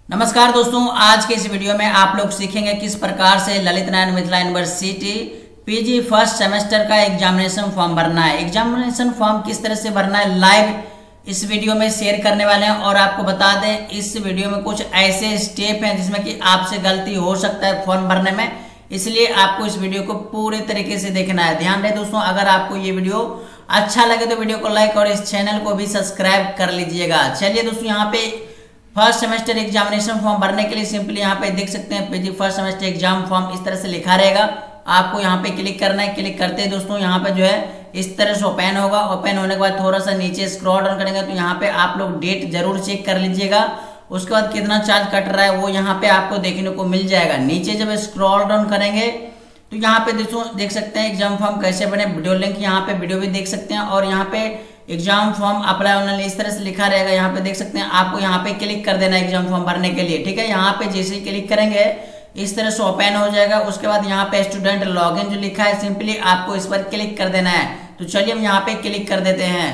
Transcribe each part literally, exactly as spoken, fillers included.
नमस्कार दोस्तों, आज के इस वीडियो में आप लोग सीखेंगे किस प्रकार से Lalit Narayan Mithila university PG first semester का एग्जामिनेशन फॉर्म भरना है। एग्जामिनेशन फॉर्म किस तरह से भरना है लाइव इस वीडियो में शेयर करने वाले हैं। और आपको बता दें, इस वीडियो में कुछ ऐसे स्टेप हैं जिसमें कि आपसे गलती हो सकता है फॉर्म भरने में, इसलिए आपको इस वीडियो को पूरे तरीके से देखना है। ध्यान रहे दोस्तों, अगर आपको ये वीडियो अच्छा लगे तो वीडियो को लाइक और इस चैनल को भी सब्सक्राइब कर लीजिएगा। चलिए दोस्तों, यहाँ पे फर्स्ट सेमेस्टर एग्जामिनेशन फॉर्म भरने के लिए सिंपली यहाँ पे देख सकते हैं PG first semester exam form इस तरह से लिखा रहेगा। आपको यहाँ पे क्लिक करना है। क्लिक करते हैं दोस्तों, यहाँ पे जो है इस तरह से ओपन होगा। ओपन होने के बाद थोड़ा सा नीचे स्क्रॉल डाउन करेंगे तो यहाँ पे आप लोग डेट जरूर चेक कर लीजिएगा। उसके बाद कितना चार्ज कट रहा है वो यहाँ पे आपको देखने को मिल जाएगा। नीचे जब स्क्रॉल डाउन करेंगे तो यहाँ पे दोस्तों देख सकते हैं एग्जाम फॉर्म कैसे बने, वीडियो लिंक यहाँ पे वीडियो भी देख सकते हैं। और यहाँ पे एग्जाम फॉर्म अप्लाई ऑनलाइन इस तरह से लिखा रहेगा। यहाँ पे देख सकते हैं, आपको यहाँ पे क्लिक कर देना है एग्जाम फॉर्म भरने के लिए। ठीक है, यहाँ पे जैसे ही क्लिक करेंगे इस तरह से ओपन हो जाएगा। उसके बाद यहाँ पे स्टूडेंट लॉगिन जो लिखा है सिंपली आपको इस पर क्लिक कर देना है। तो चलिए हम यहाँ पे क्लिक कर देते हैं।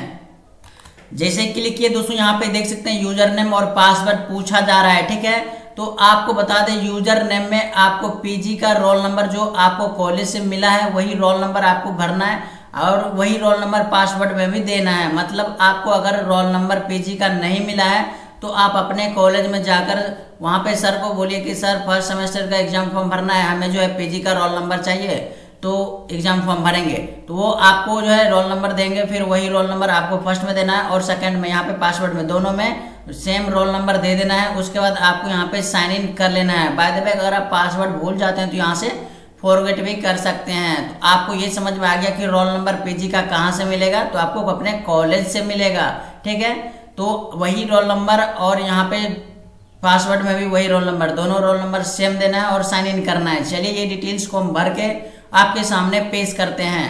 जैसे क्लिक किए दोस्तों, यहाँ पे देख सकते हैं यूजर नेम और पासवर्ड पूछा जा रहा है। ठीक है, तो आपको बता दें यूजर नेम में आपको पीजी का रोल नंबर जो आपको कॉलेज से मिला है वही रोल नंबर आपको भरना है और वही रोल नंबर पासवर्ड में भी देना है। मतलब आपको अगर रोल नंबर पीजी का नहीं मिला है तो आप अपने कॉलेज में जाकर वहां पे सर को बोलिए कि सर फर्स्ट सेमेस्टर का एग्जाम फॉर्म भरना है, हमें जो है पीजी का रोल नंबर चाहिए, तो एग्जाम फॉर्म भरेंगे तो वो आपको जो है रोल नंबर देंगे। फिर वही रोल नंबर आपको फर्स्ट में देना है और सेकंड में, यहाँ पे पासवर्ड में, दोनों में सेम रोल नंबर दे देना है। उसके बाद आपको यहाँ पे साइन इन कर लेना है। बाय द वे, अगर आप पासवर्ड भूल जाते हैं तो यहाँ से फॉरगेट भी कर सकते हैं। तो आपको ये समझ में आ गया कि रोल नंबर पीजी का कहाँ से मिलेगा, तो आपको अपने कॉलेज से मिलेगा। ठीक है, तो वही रोल नंबर और यहाँ पे पासवर्ड में भी वही रोल नंबर, दोनों रोल नंबर सेम देना है और साइन इन करना है। चलिए ये डिटेल्स को हम भर के आपके सामने पेश करते हैं।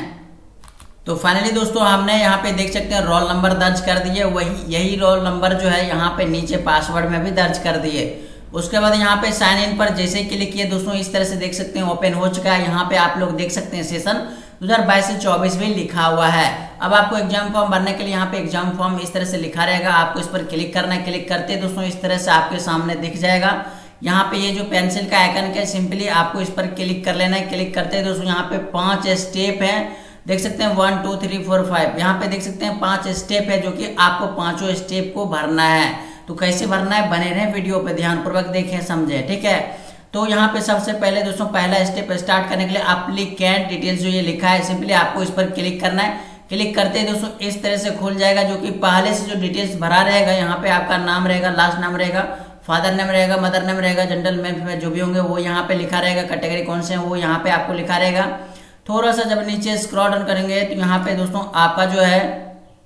तो फाइनली दोस्तों हमने यहाँ पे देख सकते हैं रोल नंबर दर्ज कर दिए, वही यही रोल नंबर जो है यहाँ पे नीचे पासवर्ड में भी दर्ज कर दिए। उसके बाद यहाँ पे साइन इन पर जैसे ही क्लिक किए दोस्तों इस तरह से देख सकते हैं ओपन हो चुका है। यहाँ पे आप लोग देख सकते हैं सेशन दो हज़ार बाईस से चौबीस भी लिखा हुआ है। अब आपको एग्जाम फॉर्म भरने के लिए यहाँ पे एग्जाम फॉर्म इस तरह से लिखा रहेगा, आपको इस पर क्लिक करना है। क्लिक करते दोस्तों इस तरह से आपके सामने दिख जाएगा। यहाँ पे ये जो पेंसिल का आइकन है सिंपली आपको इस पर क्लिक कर लेना है। क्लिक करते हैं दोस्तों, यहाँ पे पांच स्टेप है, देख सकते हैं one two three four five. यहाँ पे देख सकते हैं पांच स्टेप है जो कि आपको पांचों स्टेप को भरना है। तो कैसे भरना है, बने रहें वीडियो पे, ध्यानपूर्वक देखें समझें। ठीक है, तो यहाँ पे सबसे पहले दोस्तों पहला स्टेप स्टार्ट करने के लिए एप्लीकेंट डिटेल्स जो ये लिखा है सिंपली आपको इस पर क्लिक करना है। क्लिक करते हैं दोस्तों इस तरह से खुल जाएगा, जो कि पहले से जो डिटेल्स भरा रहेगा यहाँ पे आपका नाम रहेगा, लास्ट नाम रहेगा, फादर नेम रहेगा, मदर नेम रहेगा, जेंडर में जो भी होंगे वो यहाँ पे लिखा रहेगा, कैटेगरी कौन से है वो यहाँ पे आपको लिखा रहेगा। थोड़ा सा जब नीचे स्क्रॉल डाउन करेंगे तो यहाँ पे दोस्तों आपका जो है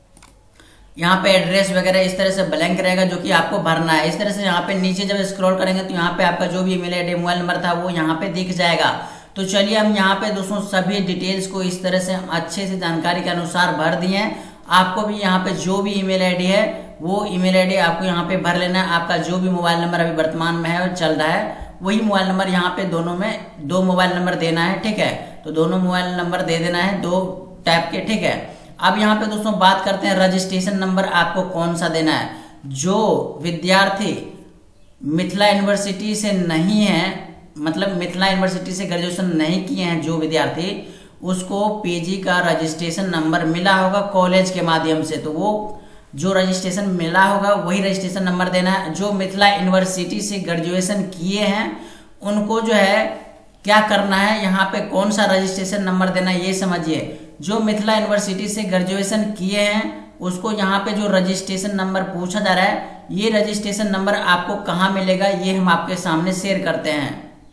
यहाँ पे एड्रेस वगैरह इस तरह से ब्लैंक रहेगा जो कि आपको भरना है। इस तरह से यहाँ पे नीचे जब स्क्रॉल करेंगे तो यहाँ पे आपका जो भी ईमेल आईडी मोबाइल नंबर था वो यहाँ पे दिख जाएगा। तो चलिए हम यहाँ पे दोस्तों सभी डिटेल्स को इस तरह से हम अच्छे से जानकारी के अनुसार भर दिए हैं। आपको भी यहाँ पे जो भी ईमेल आईडी है वो ईमेल आईडी आपको यहाँ पे भर लेना है। आपका जो भी मोबाइल नंबर अभी वर्तमान में है और चल रहा है वही मोबाइल नंबर यहाँ पे दोनों में दो मोबाइल नंबर देना है। ठीक है, तो दोनों मोबाइल नंबर दे देना है दो टाइप के। ठीक है, अब यहाँ पे दोस्तों बात करते हैं रजिस्ट्रेशन नंबर आपको कौन सा देना है। जो विद्यार्थी मिथिला यूनिवर्सिटी से नहीं है, मतलब मिथिला यूनिवर्सिटी से ग्रेजुएशन नहीं किए हैं जो विद्यार्थी, उसको पीजी का रजिस्ट्रेशन नंबर मिला होगा कॉलेज के माध्यम से, तो वो जो रजिस्ट्रेशन मिला होगा वही रजिस्ट्रेशन नंबर देना है। जो मिथिला यूनिवर्सिटी से ग्रेजुएशन किए हैं उनको जो है क्या करना है, यहाँ पे कौन सा रजिस्ट्रेशन नंबर देना है ये समझिए। जो मिथिला यूनिवर्सिटी से ग्रेजुएशन किए हैं उसको यहाँ पे जो रजिस्ट्रेशन नंबर पूछा जा रहा है, ये रजिस्ट्रेशन नंबर आपको कहाँ मिलेगा ये हम आपके सामने शेयर करते हैं।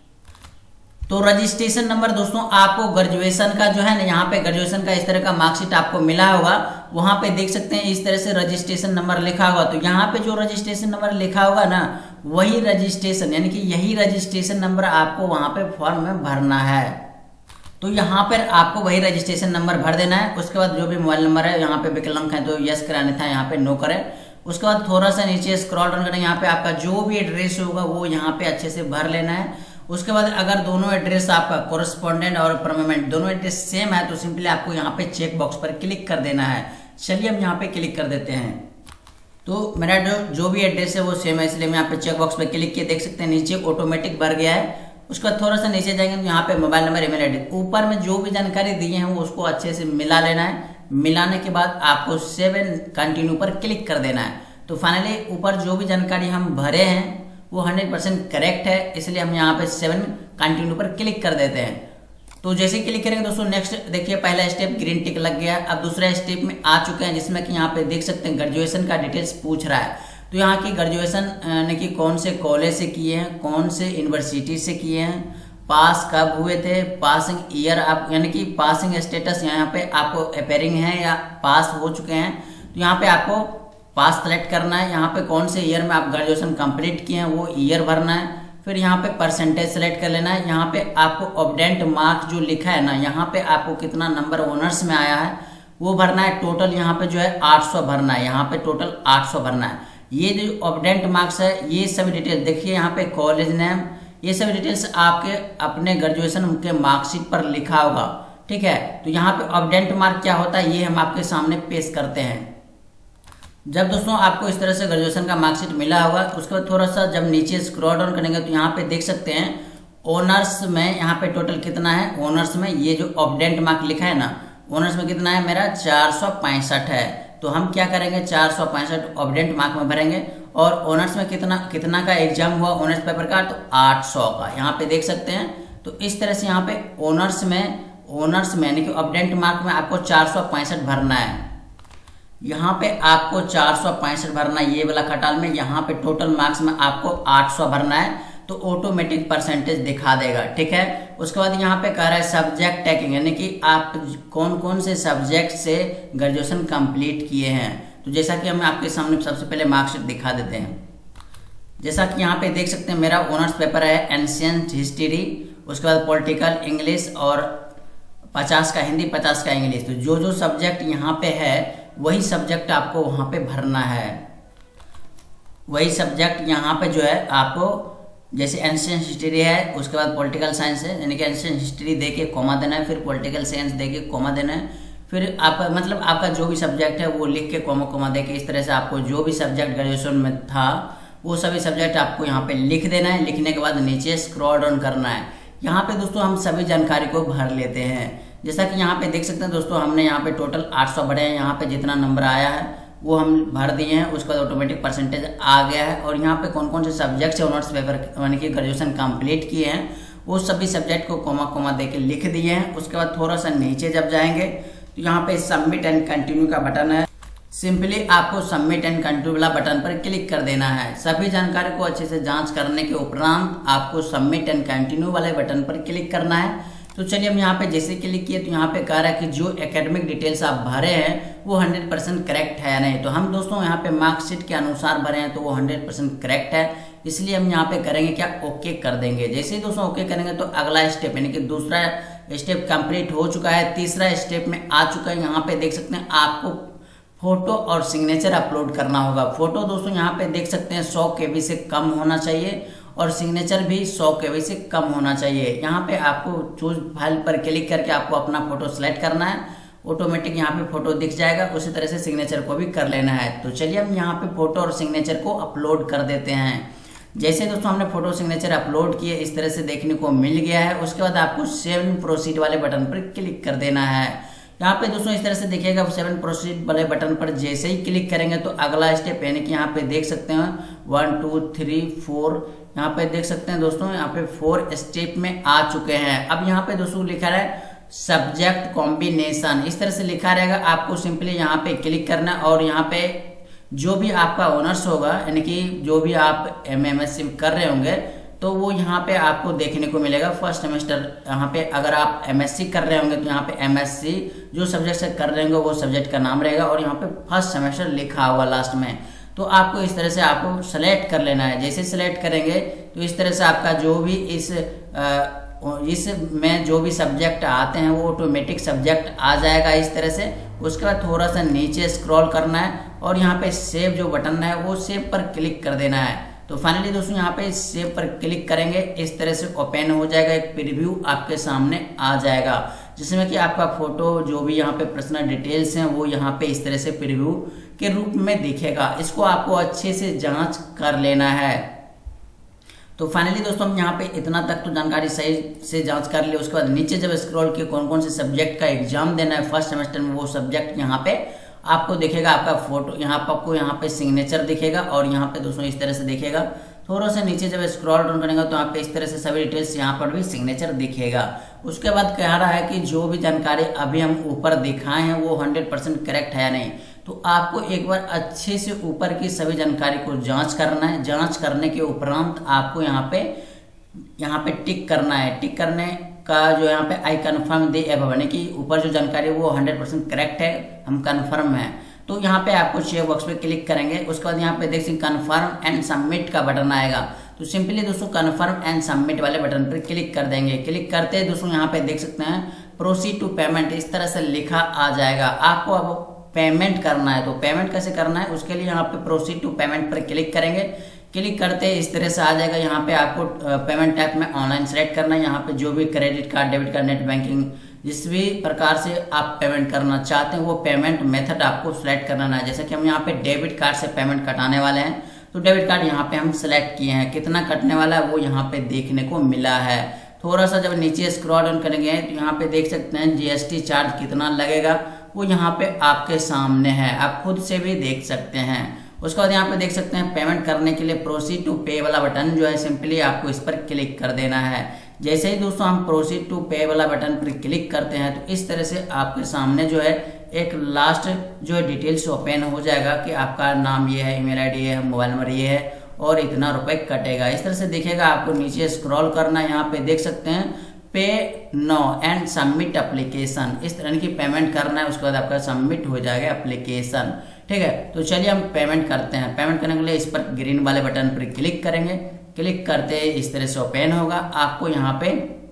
तो रजिस्ट्रेशन नंबर दोस्तों आपको ग्रेजुएशन का जो है ना, यहाँ पे ग्रेजुएशन का इस तरह का मार्कशीट आपको मिला होगा, वहां पे देख सकते हैं इस तरह से रजिस्ट्रेशन नंबर लिखा होगा। तो यहाँ पे जो रजिस्ट्रेशन नंबर लिखा होगा ना वही रजिस्ट्रेशन यानी कि यही रजिस्ट्रेशन नंबर आपको वहां पे फॉर्म में भरना है। तो यहाँ पर आपको वही रजिस्ट्रेशन नंबर भर देना है। उसके बाद जो भी मोबाइल नंबर है, यहाँ पे विकलांग है तो यस कराने था, यहाँ पे नो करें। उसके बाद थोड़ा सा नीचे स्क्रॉल डाउन करें, यहाँ पे आपका जो भी एड्रेस होगा वो यहाँ पे अच्छे से भर लेना है। उसके बाद अगर दोनों एड्रेस आपका कोरेस्पोंडेंट और परमानेंट दोनों एड्रेस सेम है तो सिंपली आपको यहाँ पे चेक बॉक्स पर क्लिक कर देना है। चलिए हम यहाँ पे क्लिक कर देते हैं। तो मेरा जो जो भी एड्रेस है वो सेम है, इसलिए मैं यहाँ पे चेक बॉक्स पे क्लिक किए, देख सकते हैं नीचे ऑटोमेटिक भर गया है। उसके बाद थोड़ा सा नीचे जाएंगे तो यहाँ पे मोबाइल नंबर, ईमेल आईडी, ऊपर में जो भी जानकारी दी है वो उसको अच्छे से मिला लेना है। मिलाने के बाद आपको सेव एंड कंटिन्यू पर क्लिक कर देना है। तो फाइनली ऊपर जो भी जानकारी हम भरे हैं वो हंड्रेड परसेंट करेक्ट है, इसलिए हम यहाँ पे सेवन कंटिन्यू पर क्लिक कर देते हैं। तो जैसे ही क्लिक करेंगे दोस्तों नेक्स्ट देखिए पहला स्टेप ग्रीन टिक लग गया। अब दूसरा स्टेप में आ चुके हैं, जिसमें कि यहाँ पे देख सकते हैं ग्रेजुएशन का डिटेल्स पूछ रहा है। तो यहाँ की ग्रेजुएशन यानी कि कौन से कॉलेज से किए हैं, कौन से यूनिवर्सिटी से किए हैं, पास कब हुए थे, पासिंग ईयर आप यानी कि पासिंग स्टेटस यहाँ पे आपको अपेयरिंग है या पास हो चुके हैं। तो यहाँ पे आपको पास सेलेक्ट करना है। यहाँ पे कौन से ईयर में आप ग्रेजुएशन कंप्लीट किए हैं वो ईयर भरना है। फिर यहाँ पे परसेंटेज सेलेक्ट कर लेना है। यहाँ पे आपको ऑब्डेंट मार्क जो लिखा है ना, यहाँ पे आपको कितना नंबर ऑनर्स में आया है वो भरना है। टोटल यहाँ पे जो है आठ सौ भरना है, यहाँ पे टोटल आठ सौ भरना है। ये जो ऑब्डेंट मार्क्स है ये सभी डिटेल देखिए, यहाँ पे कॉलेज नेम, ये सभी डिटेल्स आपके अपने ग्रेजुएशन के मार्कशीट पर लिखा होगा, ठीक है। तो यहाँ पे ऑब्डेंट मार्क क्या होता है ये हम आपके सामने पेश करते हैं। जब दोस्तों आपको इस तरह से ग्रेजुएशन का मार्कशीट मिला होगा, उसके बाद थोड़ा सा जब नीचे स्क्रॉल डाउन करेंगे तो यहाँ पे देख सकते हैं ऑनर्स में यहाँ पे टोटल कितना है। ऑनर्स में ये जो ऑब्डेंट मार्क लिखा है ना, ऑनर्स में कितना है मेरा चार सौ पैंसठ है। तो हम क्या करेंगे चार सौ पैंसठ ऑब्डेंट मार्क में भरेंगे। और ऑनर्स में कितना कितना का एग्जाम हुआ ऑनर्स पेपर का, तो आठ सौ का यहाँ पे देख सकते हैं। तो इस तरह से यहाँ पे ऑनर्स में ऑनर्स में यानी कि ऑब्डेंट मार्क में आपको चार सौ पैंसठ भरना है। यहाँ पे आपको चार सौ पैंसठ भरना है ये वाला खटाल में। यहाँ पे टोटल मार्क्स में आपको आठ सौ भरना है, तो ऑटोमेटिक परसेंटेज दिखा देगा, ठीक है। उसके बाद यहाँ पे कह रहा है सब्जेक्ट टैकिंग, यानी कि आप कौन कौन से सब्जेक्ट से ग्रेजुएशन कंप्लीट किए हैं। तो जैसा कि हम आपके सामने सबसे पहले मार्कशीट दिखा देते हैं। जैसा कि यहाँ पे देख सकते हैं मेरा ऑनर्स पेपर है एंशिएंट हिस्ट्री, उसके बाद पॉलिटिकल, इंग्लिश और पचास का हिंदी, पचास का इंग्लिश। तो जो जो सब्जेक्ट यहाँ पे है वही सब्जेक्ट आपको वहाँ पे भरना है। वही सब्जेक्ट यहाँ पे जो है आपको, जैसे एंशिएंट हिस्ट्री है, उसके बाद पॉलिटिकल साइंस है, यानी कि एंशिएंट हिस्ट्री दे के कॉमा देना है, फिर पॉलिटिकल साइंस दे के कॉमा देना है, फिर आपका मतलब आपका जो भी सब्जेक्ट है वो लिख के कॉमा कॉमा दे के, इस तरह से आपको जो भी सब्जेक्ट ग्रेजुएशन में था वो सभी सब्जेक्ट आपको यहाँ पे लिख देना है। लिखने के बाद नीचे स्क्रॉल डाउन करना है। यहाँ पे दोस्तों हम सभी जानकारी को भर लेते हैं। जैसा कि यहाँ पे देख सकते हैं दोस्तों, हमने यहाँ पे टोटल आठ सौ भरे हैं। यहाँ पे जितना नंबर आया है वो हम भर दिए हैं, उसके बाद ऑटोमेटिक परसेंटेज आ गया है। और यहाँ पे कौन कौन से सब्जेक्ट से ऑनर्स पेपर यानी कि ग्रेजुएशन कंप्लीट किए हैं वो सभी सब्जेक्ट को कोमा कोमा दे के लिख दिए हैं। उसके बाद थोड़ा सा नीचे जब जाएंगे तो यहाँ पे सबमिट एंड कंटिन्यू का बटन है। सिंपली आपको सबमिट एंड कंटिन्यू वाला बटन पर क्लिक कर देना है। सभी जानकारी को अच्छे से जांच करने के उपरांत आपको सबमिट एंड कंटिन्यू वाले बटन पर क्लिक करना है। तो चलिए हम यहाँ पे जैसे क्लिक किए तो यहाँ पे कह रहा है कि जो एकेडमिक डिटेल्स आप भरे हैं वो हंड्रेड परसेंट करेक्ट है या नहीं। तो हम दोस्तों यहाँ पे मार्कशीट के अनुसार भरे हैं तो वो हंड्रेड परसेंट करेक्ट है, इसलिए हम यहाँ पे करेंगे क्या, ओके कर देंगे। जैसे ही दोस्तों ओके करेंगे तो अगला स्टेप यानी कि दूसरा स्टेप कंप्लीट हो चुका है। तीसरा स्टेप में आ चुका है। यहाँ पे देख सकते हैं आपको फोटो और सिग्नेचर अपलोड करना होगा। फोटो दोस्तों यहाँ पे देख सकते हैं सौ केबी से कम होना चाहिए और सिग्नेचर भी सौ केबी से कम होना चाहिए। यहाँ पे आपको चूज फाइल पर क्लिक करके आपको अपना फोटो सेलेक्ट करना है। ऑटोमेटिक यहाँ पे फोटो दिख जाएगा। उसी तरह से सिग्नेचर को भी कर लेना है। तो चलिए हम यहाँ पे फोटो और सिग्नेचर को अपलोड कर देते हैं। जैसे दोस्तों हमने फोटो सिग्नेचर अपलोड किए इस तरह से देखने को मिल गया है। उसके बाद आपको सेव प्रोसीड वाले बटन पर क्लिक कर देना है। यहाँ पे दोस्तों इस तरह से देखिएगा, सेवन प्रोसीड वाले बटन पर जैसे ही क्लिक करेंगे तो अगला स्टेप यानी कि यहाँ पे देख सकते हैं वन टू थ्री फोर, यहाँ पे देख सकते हैं दोस्तों यहाँ पे फोर स्टेप में आ चुके हैं। अब यहाँ पे दोस्तों लिखा है सब्जेक्ट कॉम्बिनेशन, इस तरह से लिखा रहेगा। आपको सिंपली यहाँ पे क्लिक करना और यहाँ पे जो भी आपका ऑनर्स होगा यानी कि जो भी आप एम एम एस सी कर रहे होंगे तो वो यहाँ पे आपको देखने को मिलेगा फर्स्ट सेमेस्टर। यहाँ पे अगर आप एमएससी कर रहे होंगे तो यहाँ पे एमएससी जो सब्जेक्ट से कर रहे होंगे वो सब्जेक्ट का नाम रहेगा और यहाँ पे फर्स्ट सेमेस्टर लिखा होगा लास्ट में। तो आपको इस तरह से आपको सेलेक्ट कर लेना है। जैसे सेलेक्ट करेंगे तो इस तरह से आपका जो भी इस आ, इस में जो भी सब्जेक्ट आते हैं वो ऑटोमेटिक सब्जेक्ट आ जाएगा इस तरह से। उसके बाद थोड़ा सा नीचे स्क्रॉल करना है और यहाँ पे सेव जो बटन है वो सेव पर क्लिक कर देना है। तो फाइनली दोस्तों यहाँ पे सेव पर क्लिक करेंगे, इस तरह से ओपन हो जाएगा, एक प्रीव्यू आपके सामने आ जाएगा जिसमें कि आपका फोटो जो भी यहाँ पे पर्सनल डिटेल्स हैं वो यहाँ पे इस तरह से प्रीव्यू के रूप में दिखेगा। इसको आपको अच्छे से जांच कर लेना है। तो फाइनली दोस्तों हम यहाँ पे इतना तक तो जानकारी सही से जांच कर ली। उसके बाद नीचे जब स्क्रॉल किए कौन कौन से सब्जेक्ट का एग्जाम देना है फर्स्ट सेमेस्टर में, वो सब्जेक्ट यहाँ पे आपको दिखेगा। आपका फोटो यहाँ पर आपको यहाँ पे सिग्नेचर दिखेगा और यहाँ पे दोस्तों इस तरह से दिखेगा। थोड़ा सा नीचे जब स्क्रॉल डाउन करेंगे तो यहाँ पे इस तरह से सभी डिटेल्स यहाँ पर भी सिग्नेचर दिखेगा। उसके बाद कह रहा है कि जो भी जानकारी अभी हम ऊपर दिखाए हैं वो हंड्रेड परसेंट करेक्ट है या नहीं। तो आपको एक बार अच्छे से ऊपर की सभी जानकारी को जांच करना है। जांच करने के उपरांत आपको यहाँ पे यहाँ पे टिक करना है। टिक करने का जो यहाँ पे आई कन्फर्म दे एबव यानी कि ऊपर जो जानकारी है वो हंड्रेड परसेंट करेक्ट है, हम कन्फर्म है। तो यहाँ पे आपको चेक बॉक्स पे क्लिक करेंगे। उसके बाद यहाँ पे देख सकते कन्फर्म एंड सबमिट का बटन आएगा। तो सिंपली दोस्तों कन्फर्म एंड सबमिट वाले बटन पर क्लिक कर देंगे। क्लिक करते हैं दोस्तों यहाँ पे देख सकते हैं प्रोसीड टू पेमेंट इस तरह से लिखा आ जाएगा। आपको अब पेमेंट करना है। तो पेमेंट कैसे करना है उसके लिए यहाँ पे प्रोसीड टू पेमेंट पर क्लिक करेंगे। क्लिक करते इस तरह से आ जाएगा। यहाँ पे आपको पेमेंट टाइप में ऑनलाइन सेलेक्ट करना है। यहाँ पे जो भी credit card, debit card, net banking जिस भी प्रकार से आप पेमेंट करना चाहते हैं वो पेमेंट मेथड आपको सिलेक्ट करना है। जैसे कि हम यहाँ पे डेबिट कार्ड से पेमेंट कटाने वाले हैं तो डेबिट कार्ड यहाँ पे हम सिलेक्ट किए हैं। कितना कटने वाला है वो यहाँ पे देखने को मिला है। थोड़ा सा जब नीचे स्क्रॉल डाउन करेंगे तो यहाँ पे देख सकते हैं जीएसटी चार्ज कितना लगेगा वो यहाँ पे आपके सामने है, आप खुद से भी देख सकते हैं। उसके बाद यहाँ पे देख सकते हैं पेमेंट करने के लिए प्रोसीड टू पे वाला बटन जो है सिंपली आपको इस पर क्लिक कर देना है। जैसे ही दोस्तों हम प्रोसीड टू पे वाला बटन पर क्लिक करते हैं तो इस तरह से आपके सामने जो है एक लास्ट जो है डिटेल्स ओपन हो जाएगा कि आपका नाम ये है, ईमेल आईडी है, मोबाइल नंबर ये है और इतना रुपए कटेगा। इस तरह से दिखेगा। आपको नीचे स्क्रॉल करना है। यहाँ पे देख सकते हैं पे नो एंड सबमिट एप्लीकेशन, इस तरह की पेमेंट करना है। उसके बाद आपका सबमिट हो जाएगा एप्लीकेशन। ठीक है, तो चलिए हम पेमेंट करते हैं। पेमेंट करने के लिए इस पर ग्रीन वाले बटन पर क्लिक करेंगे। क्लिक करते ही इस तरह से ओपन होगा। आपको यहाँ पे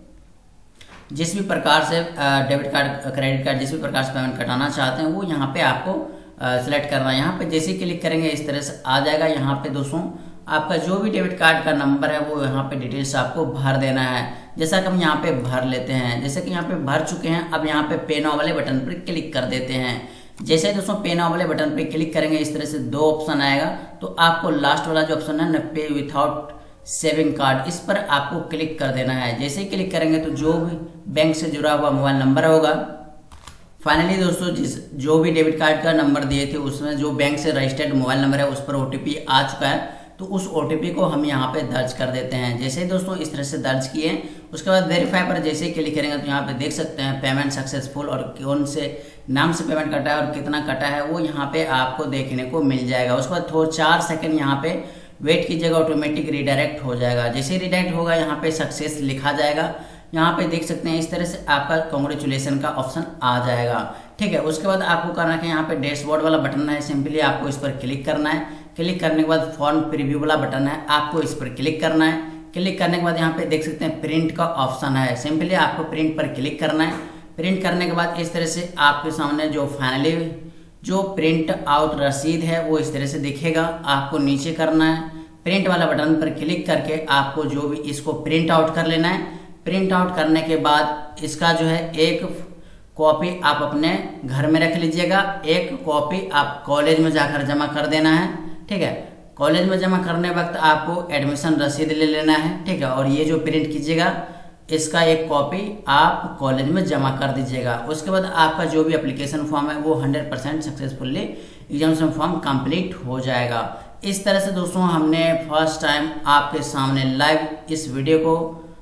जिस भी प्रकार से डेबिट कार्ड, क्रेडिट कार्ड जिस भी प्रकार से पेमेंट कटाना चाहते हैं वो यहाँ पे आपको सिलेक्ट करना है। यहाँ पे जैसे ही क्लिक करेंगे इस तरह से आ जाएगा। यहाँ पे दोस्तों आपका जो भी डेबिट कार्ड का नंबर है वो यहाँ पे डिटेल्स आपको भर देना है। जैसा कि हम यहाँ पे भर लेते हैं। जैसे कि यहाँ पे भर चुके हैं। अब यहाँ पे पे नाउ वाले बटन पर क्लिक कर देते हैं। जैसे ही दोस्तों पे नाउ वाले बटन पे क्लिक करेंगे इस तरह से दो ऑप्शन आएगा। तो आपको लास्ट वाला जो ऑप्शन है ना पे विथआउट सेविंग कार्ड, इस पर आपको क्लिक कर देना है। जैसे ही क्लिक करेंगे तो जो भी बैंक से जुड़ा हुआ मोबाइल नंबर होगा, फाइनली दोस्तों जिस जो भी डेबिट कार्ड का नंबर दिए थे उसमें जो बैंक से रजिस्टर्ड मोबाइल नंबर है उस पर ओटीपी आ चुका है। तो उस ओटीपी को हम यहाँ पे दर्ज कर देते हैं। जैसे ही दोस्तों इस तरह से दर्ज किए उसके बाद वेरीफाई पर जैसे ही क्लिक करेंगे तो यहाँ पे देख सकते हैं पेमेंट सक्सेसफुल और कौन से नाम से पेमेंट कटा है और कितना कटा है वो यहाँ पे आपको देखने को मिल जाएगा। उसके बाद थोड़ा चार सेकंड यहाँ पे वेट कीजिएगा, ऑटोमेटिक रिडायरेक्ट हो जाएगा। जैसे ही रिडायरेक्ट होगा यहाँ पे सक्सेस लिखा जाएगा। यहाँ पे देख सकते हैं इस तरह से आपका कांग्रेचुलेसन का ऑप्शन आ जाएगा। ठीक है, उसके बाद आपको करना है यहाँ पे डैशबोर्ड वाला बटन है, सिंपली आपको इस पर क्लिक करना है। क्लिक करने के बाद फॉर्म प्रीव्यू वाला बटन है, आपको इस पर क्लिक करना है। क्लिक करने के बाद यहाँ पे देख सकते हैं प्रिंट का ऑप्शन है, सिंपली आपको प्रिंट पर क्लिक करना है। प्रिंट करने के बाद इस तरह से आपके सामने जो फाइनली जो प्रिंट आउट रसीद है वो इस तरह से दिखेगा। आपको नीचे करना है, प्रिंट वाला बटन पर क्लिक करके आपको जो भी इसको प्रिंट आउट कर लेना है। प्रिंट आउट करने के बाद इसका जो है एक कॉपी आप अपने घर में रख लीजिएगा, एक कॉपी आप कॉलेज में जाकर जमा कर देना है। ठीक है, कॉलेज में जमा करने वक्त आपको एडमिशन रसीद ले लेना है। ठीक है, और ये जो प्रिंट कीजिएगा इसका एक कॉपी आप कॉलेज में जमा कर दीजिएगा। उसके बाद आपका जो भी एप्लीकेशन फॉर्म है वो hundred percent successfully examination form complete हो जाएगा। इस तरह से दोस्तों हमने फर्स्ट टाइम आपके सामने लाइव इस वीडियो को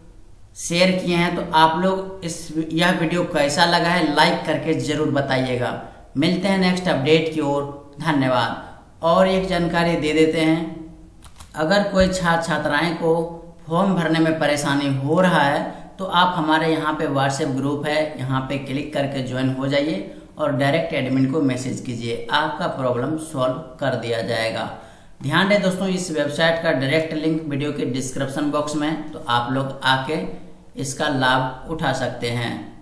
शेयर किए हैं। तो आप लोग इस यह वीडियो कैसा लगा है लाइक करके जरूर बताइएगा। मिलते हैं नेक्स्ट अपडेट की ओर, धन्यवाद। और एक जानकारी दे देते हैं, अगर कोई छात्र छात्राएं को फॉर्म भरने में परेशानी हो रहा है तो आप हमारे यहाँ पे व्हाट्सएप ग्रुप है, यहाँ पे क्लिक करके ज्वाइन हो जाइए और डायरेक्ट एडमिन को मैसेज कीजिए, आपका प्रॉब्लम सॉल्व कर दिया जाएगा। ध्यान दें दोस्तों, इस वेबसाइट का डायरेक्ट लिंक वीडियो के डिस्क्रिप्शन बॉक्स में, तो आप लोग आके इसका लाभ उठा सकते हैं।